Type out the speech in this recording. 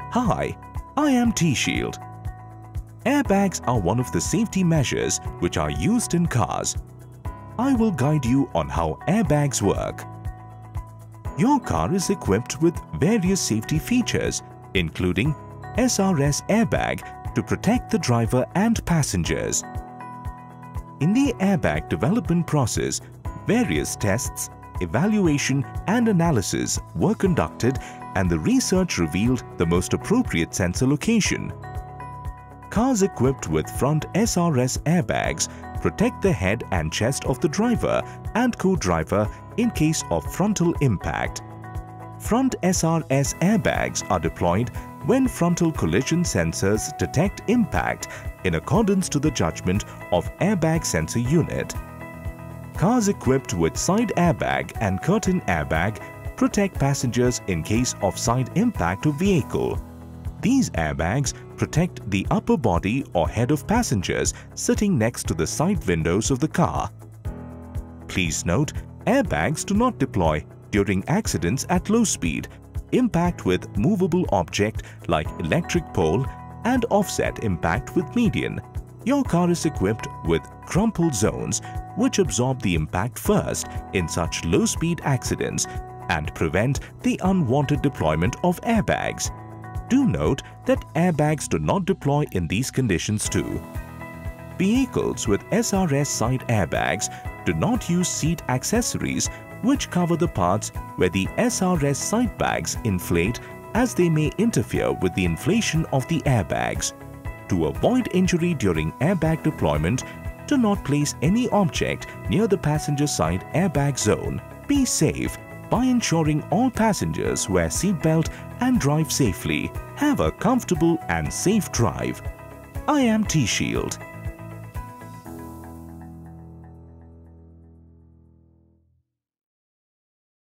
Hi, I am T-Shield. Airbags are one of the safety measures which are used in cars. I will guide you on how airbags work. Your car is equipped with various safety features, including SRS airbag to protect the driver and passengers. In the airbag development process, various tests, evaluation and analysis were conducted, and the research revealed the most appropriate sensor location. Cars equipped with front SRS airbags protect the head and chest of the driver and co-driver in case of frontal impact. Front SRS airbags are deployed when frontal collision sensors detect impact in accordance to the judgment of airbag sensor unit. Cars equipped with side airbag and curtain airbag protect passengers in case of side impact of vehicle. These airbags protect the upper body or head of passengers sitting next to the side windows of the car. Please note, airbags do not deploy during accidents at low speed, impact with movable object like electric pole, and offset impact with median. Your car is equipped with crumple zones which absorb the impact first in such low-speed accidents and prevent the unwanted deployment of airbags. Do note that airbags do not deploy in these conditions too. Vehicles with SRS side airbags do not use seat accessories which cover the parts where the SRS side bags inflate, as they may interfere with the inflation of the airbags. To avoid injury during airbag deployment, do not place any object near the passenger side airbag zone. Be safe by ensuring all passengers wear seatbelt and drive safely. Have a comfortable and safe drive. I am T-Shield.